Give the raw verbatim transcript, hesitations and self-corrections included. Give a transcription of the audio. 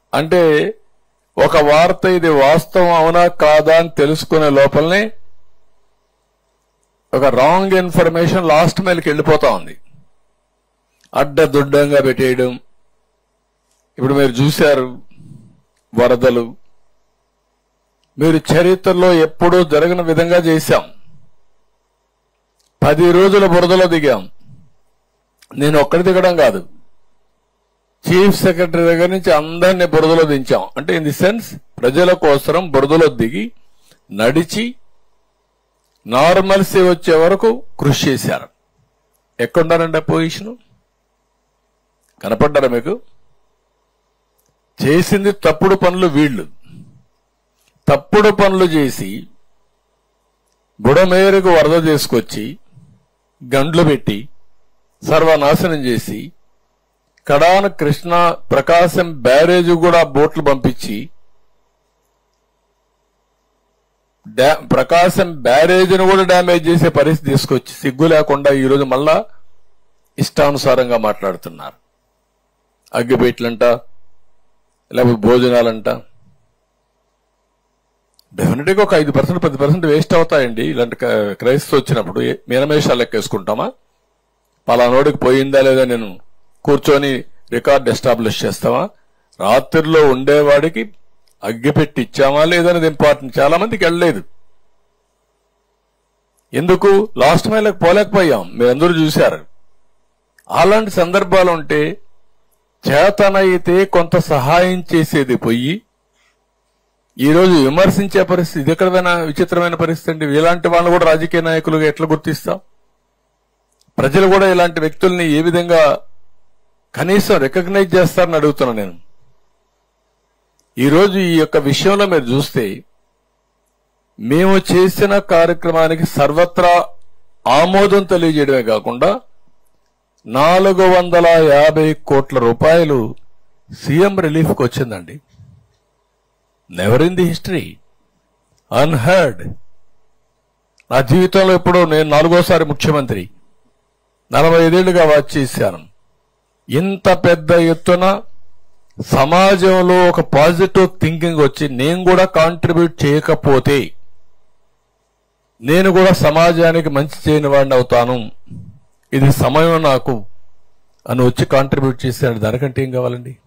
అంటే ఒక వార్త ఇది వాస్తవం అవునా కాదా అని తెలుసుకునే లోపలనే ఒక రాంగ్ ఇన్ఫర్మేషన్ లాస్ట్ మైల్కి వెళ్ళిపోతా ఉంది. అడ్డదుడ్డంగా పెట్టేయడం. ఇప్పుడు మీరు చూశారు వరదలు, మీరు చరిత్రలో ఎప్పుడూ జరగని విధంగా చేశాం. పది రోజుల బురదలో దిగాం. నేను ఒక్కడి దిగడం కాదు, చీఫ్ సెక్రటరీ దగ్గర నుంచి అందరినీ బురదలో దించాం. అంటే ఇన్ ది సెన్స్ ప్రజల కోసం బురదలో దిగి నడిచి నార్మల్సీ వచ్చే వరకు కృషి చేశారు. ఎక్కడున్నారండి ఆ పొజిషను? కనపడ్డారా మీకు? చేసింది తప్పుడు పనులు. వీళ్ళు తప్పుడు పనులు చేసి బుడమేరకు వరద తీసుకొచ్చి గండ్లు పెట్టి సర్వనాశనం చేసి కడాన కృష్ణా ప్రకాశం బ్యారేజ్ కూడా బోట్లు పంపించి ప్రకాశం బ్యారేజ్ను కూడా డ్యామేజ్ చేసే పరిస్థితి తీసుకొచ్చి సిగ్గు లేకుండా ఈరోజు మళ్ళా ఇష్టానుసారంగా మాట్లాడుతున్నారు. అగ్గిపెట్లంట, లేకపోతే భోజనాలంట. డెఫినెట్ గా ఒక ఐదు పర్సెంట్ పది పర్సెంట్ వేస్ట్ అవుతాయండి ఇలాంటి క్రైసిస్ వచ్చినప్పుడు. మీనమేషాలు లెక్కేసుకుంటామా? పలానోడికి పోయిందా లేదా నేను కూర్చొని రికార్డ్ ఎస్టాబ్లిష్ చేస్తామా? రాత్రిలో ఉండేవాడికి అగ్గిపెట్టి ఇచ్చామా లేదనేది ఇంపార్టెంట్. చాలా మందికి వెళ్ళలేదు. ఎందుకు? లాస్ట్ మైల్కి పోలేకపోయాం. మీరందరూ చూశారు. అలాంటి సందర్భాలు ఉంటే చేతనైతే కొంత సహాయం చేసేది పోయి ఈరోజు విమర్శించే పరిస్థితి. ఇది ఎక్కడైనా విచిత్రమైన పరిస్థితి అండి. ఇలాంటి వాళ్ళు కూడా రాజకీయ నాయకులుగా ఎట్లా గుర్తిస్తాం? ప్రజలు కూడా ఇలాంటి వ్యక్తుల్ని ఏ విధంగా కనీసం రికగ్నైజ్ చేస్తారని అడుగుతున్నా నేను. ఈరోజు ఈ యొక్క విషయంలో మీరు చూస్తే మేము చేసిన కార్యక్రమానికి సర్వత్రా ఆమోదం తెలియజేయడమే కాకుండా నాలుగు వందల యాభై కోట్ల రూపాయలు సీఎం రిలీఫ్కి వచ్చిందండి. Never in the history, unheard. నా జీవితంలో ఎప్పుడో, నేను నాలుగోసారి ముఖ్యమంత్రి, నలభై ఐదేళ్లుగా వాచ్ చేశాను. ఇంత పెద్ద ఎత్తున సమాజంలో ఒక పాజిటివ్ థింకింగ్ వచ్చి నేను కూడా కాంట్రిబ్యూట్ చేయకపోతే నేను కూడా సమాజానికి మంచి చేయని వాడిని అవుతాను, ఇది సమయం నాకు అని వచ్చి కాంట్రిబ్యూట్ చేశాడు. దానికంటే ఏం కావాలండి?